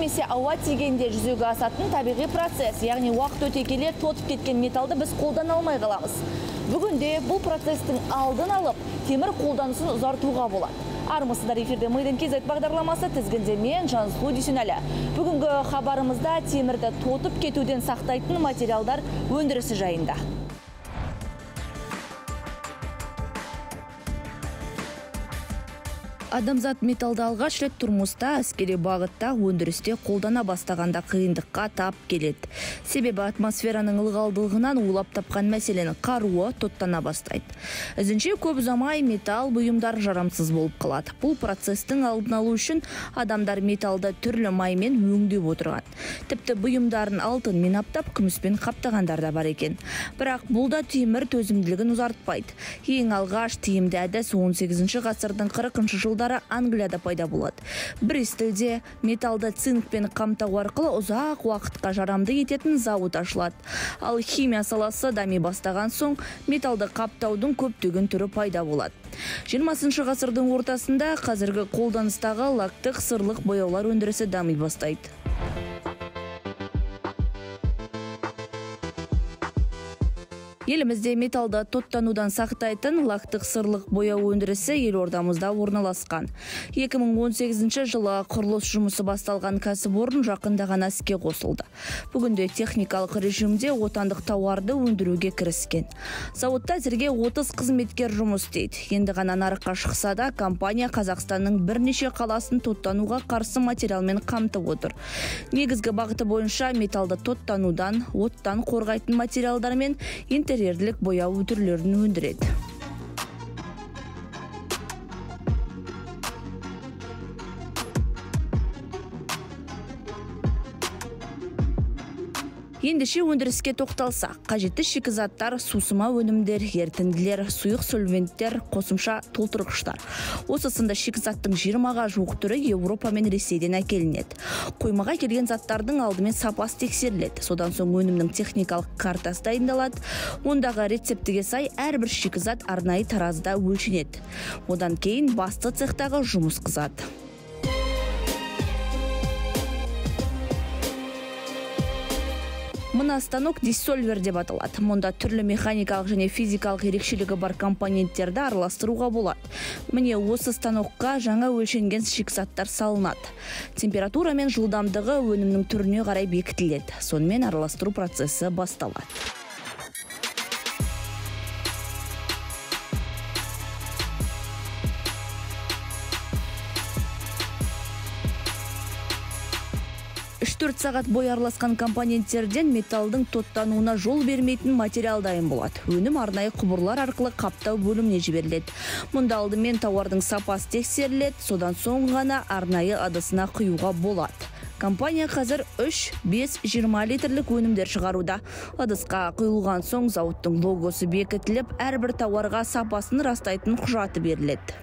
немесе ауа тигенде жүзеге асатын табиғи процесс, яғни уақыт өте келе тотып кеткен металды біз қолдана алмай қаламыз. Бүгінде бұл процестің алдын алып, темір қолданысын ұзартуға болады. Армысыздар, эфирде Мыйдың кезек бағдарламасы, тізгінде мен Жансұлу Дүйсенәлі. Бүгінгі хабарымызда темірді тотып кетуден сақтайтын материалдар өндірісі жайында. Адамзат металды алғаш рет тұрмыста, әскери бағытта, өндірісте қолдана бастағанда қиындыққа тап келеді. Себебі атмосфераның ылғалдылығынан улап тапқан мәселені қаруы тоттана бастайды. Ізінше көп ұзамай металл бұйымдар жарамсыз болып қалады. Бұл процестің алдын алу үшін адамдар металды түрлі маймен өңдеп отырған. Тіпті бұйымдарын алтынмен аптап, күміспен қаптағандар да бар екен. Бірақ бұл да темір төзімділігін ұзартпайды. Ең алғаш тиімді әдіс 18 ғасырдың 40 жылдары Англияда пайда болады. Бристолде металды цинкпен қамтау арқылы ұзақ уақытқа жарамды ететін зауыт ашылады. Ал химия саласы дами бастаған соң металды қаптаудың көптеген түрі пайда болады. 20 ғасырдың ортасында қазіргі қолданыстағы лактық сырлық бояулар өндірісі дами бастайды. Елімізде металды тоттанудан сақтайтын лактық сырлық бояу өндірісі елордамызда орналасқан. 2018 жылы құрылыс жұмысы басталған кәсіпорын жақында ғана іске қосылды. Бүгінде техникалық режимде отандық тауарды өндіруге кіріскен. Зауытта әзірге 30 қызметкер жұмыс істейді. Енді ғана нарыққа шықса да, компания Қазақстанның бірнеше қаласын тоттануға қарсы материалмен қамтып отыр. Негізгі бағыты бойынша металды тоттанудан, оттан қорғайтын материалдар мен интерьерлік бояу түрлерін өндіреді. Ендеше өндіріске тоқталсақ, қажетті шикізаттар, сусыма өнімдер, ерітінділер, сұйық сольвенттер, қосымша толтырғыштар. Осы сынды шикізаттың 20-ға жуық түрі Еуропа мен Ресейден әкелінеді. Қоймаға келген заттардың алдымен сапасы тексеріледі. Содан соң өнімнің техникалық картасы дайындалады. Ондағы рецептіге сай әрбір шикізат арнайы таразыда өлшенеді. Одан кейін басты цехтағы жұмыс қызады. Мына станок диссольвер деп аталады. Мұнда түрлі механикалық және физикалық ерекшелігі бар компоненттерді араластыруға болады. Міне осы станокқа жаңа өлшенген шикізаттар салынады. Температура мен жылдамдығы өнімнің түріне қарай бекітіледі. Сонымен араластыру процесі басталады. Төрт сағат бой араласқан компоненттерден металдың тоттануына жол бермейтін материал дайын болады. Өнім арнайы құбырлар арқылы қаптау бөліміне жіберіледі. Мұнда алдымен тауардың сапасы тексеріледі, содан соң ғана арнайы ыдысына құюға болады. Компания қазір 3-5-20 литрлік өнімдер шығаруда. Ыдысқа құйылған соң зауыттың логосы бекітіліп, әрбір тауарға сапасын растайтын құжаты беріледі.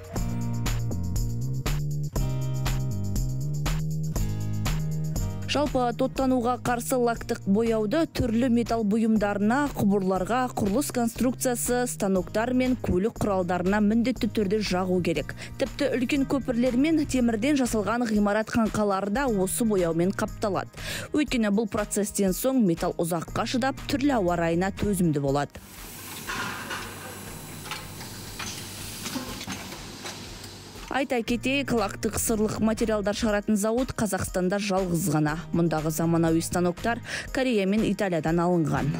Жалпы тоттануға қарсы лактық бояуды түрлі металл бұйымдарына, құбырларға, құрылыс конструкциясы, станоктар мен көлік құралдарына міндетті түрде жағу керек. Тіпті үлкен көпірлер мен темірден жасалған ғимарат қаңқалары да осы бояумен қапталады. Өйткені бұл процестен соң металл ұзаққа шыдап, түрлі ауа райына төзімді болады. Айта кетейік, лактық сырлық материалдар шығаратын зауыт Қазақстанда жалғыз ғана. Мұндағы заманауи станоктар Корея мен Италиядан алынған.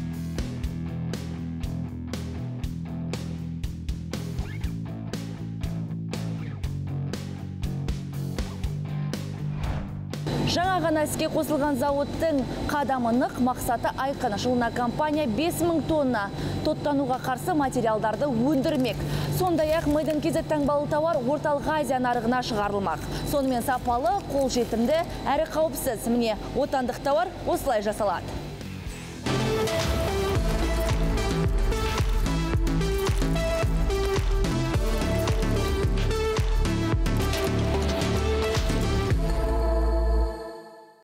Жаңа ғана іске қосылған зауыттың қадамы нық, мақсаты айқын. Жылына компания 5000 тонна тоттануға қарсы материалдарды өндірмек. Сондай-ақ Мыйдың кезек таңбалы тауар орталық Азия нарығына шығарылмақ. Сонымен сапалы, қолжетімді әрі қауіпсіз. Міне отандық тауар осылай жасалады.